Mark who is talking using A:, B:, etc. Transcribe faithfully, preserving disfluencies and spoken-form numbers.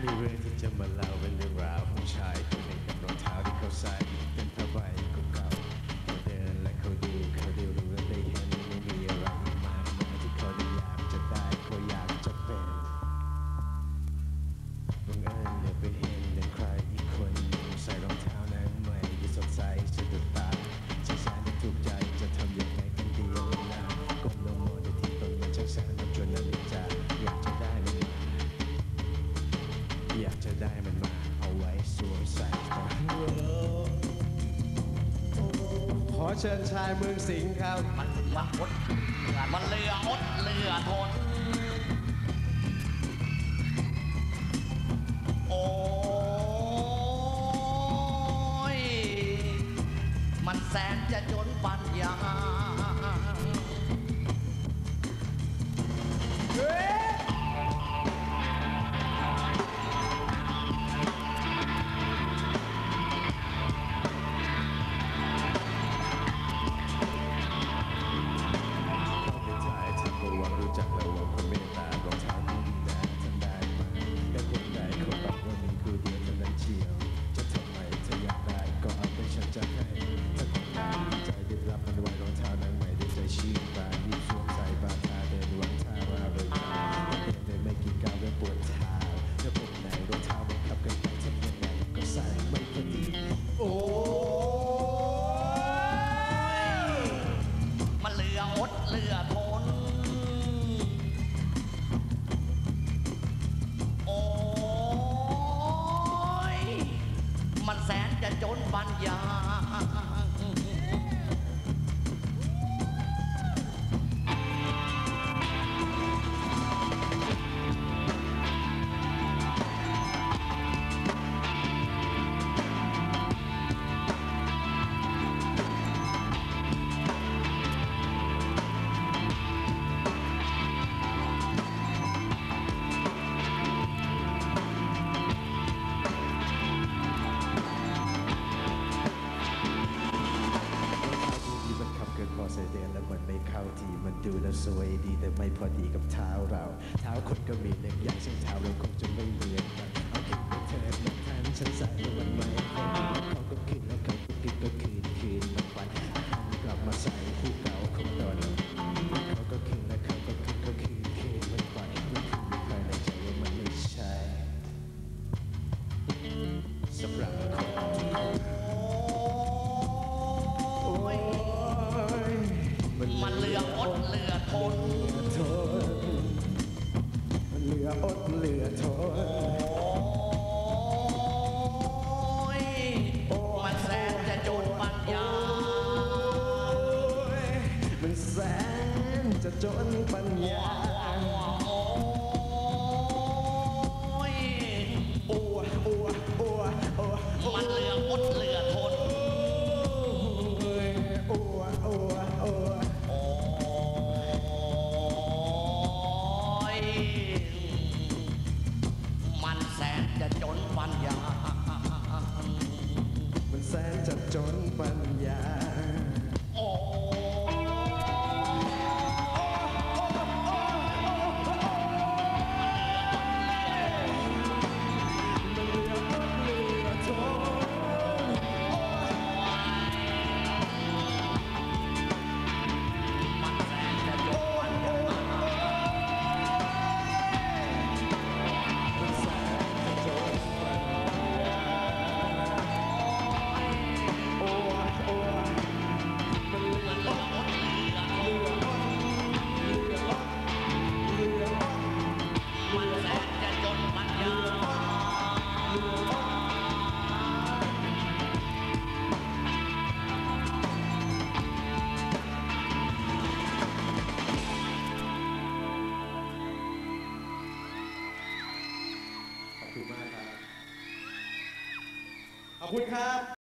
A: มีเรื่องที่จะมาเล่าเป็นเรื่องราวของชายคนหนึ่งกับรองเท้าที่เขาใส่เป็นผ้าใบเก่าๆเขาเดินและเขาดูเขาเดียวดูและได้เห็นไม่มีอะไรมากมายที่เขาได้อยากจะได้เขาอยากจะเป็นบังเอิญได้ไปเห็นเป็นใครอีกคนใส่รองเท้านั้นใหม่ที่สดใสสะดุดตาช่างแสนที่ถูกใจจะทำยังไงกันดีเอาเวลาก้มลงมองที่ต้นมันช่างแสนนับจนนาฬิกาอยากจะได้มันมาอยากจะได้มันมาเอาไว้สวมใส่ขอเชิญชายเมืองสิงห์ครับ
B: มันมันอดมันเรืออดเรือทนโอ้ยมันแสนจะจนปัญญารู้จักแล้วว่าคนเมตตารองเท้าคู่ดีนะทำได้ไหมแต่คนใดเขาบอกว่ามีคู่เดียวเท่านั้นเชียวจะทำไมเธออยากได้ก็เอาไปฉันจะให้ถ้าคนใดใจได้รับมันไว้รองเท้านั้นใหม่ด้วยใจชื่นบานรีบสวมใส่บาทาเดินวางท่าราเริงเดินไม่กี่ก้าวก็ปวดเท้าถ้าผมไหนรองเท้ามันขับกันไปทำยังไงก็ใส่ไม่พอดีโอ้มันเรืออดเรือทนมันแสนจะจนปัญญาพอใส่เดินแล้วมันไม่เข้าทีมันดูแล้วสวยดีแต่ไม่พอดีกับเท้าเราเท้าคนก็มีเล็กอย่างเช่นเท้าเราคงจะไม่เหมือนกันเอาคิดไปเธอมาแทนฉันใส่แล้วมันไม่เขาก็คืนแล้วเขาก็คืนก็คืนคืนมันไปกลับมาใส่คู่เก่าของตอนเขาก็คืนแล้วเขาก็คืนก็คืนคืนมันไปมันคืนไม่ภายในใจว่ามันไม่ใช่สำหรับคนทุกคนมันเรืออดเรือทนมันเรืออดเรือทนมันแสนจะจนปัญญามันแสนจะจนปัญญามันเรืออดเรือทนมันแสนจะจนปัญญามันแสนจะจนปัญญาโอ้ขอบคุณมากครับขอบคุณครับ